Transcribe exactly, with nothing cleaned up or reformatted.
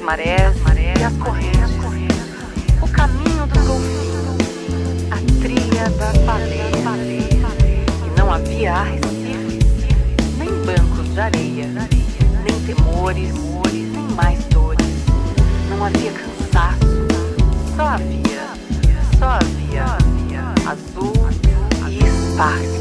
marés e as correntes, o caminho dos golfinhos, a trilha das baleias. E não havia arrecife, nem bancos de areia, nem temores, nem mais dores. Não havia cansaço, só havia, só havia azul e espaço.